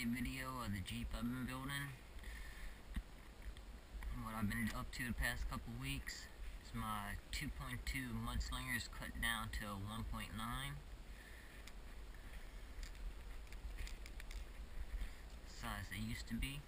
update video of the Jeep I've been building. What I've been up to the past couple weeks is my 2.2 mudslingers cut down to 1.9. Size they used to be.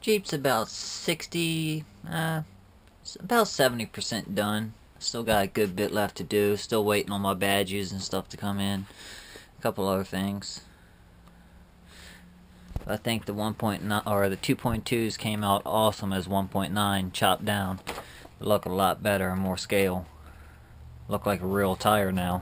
Jeep's about 60, about 70% done. Still got a good bit left to do. Still waiting on my badges and stuff to come in. A couple other things. I think the 1.9 or the 2.2s came out awesome as 1.9 chopped down. They look a lot better and more scale. Look like a real tire now.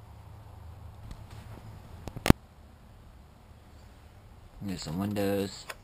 Here's some windows.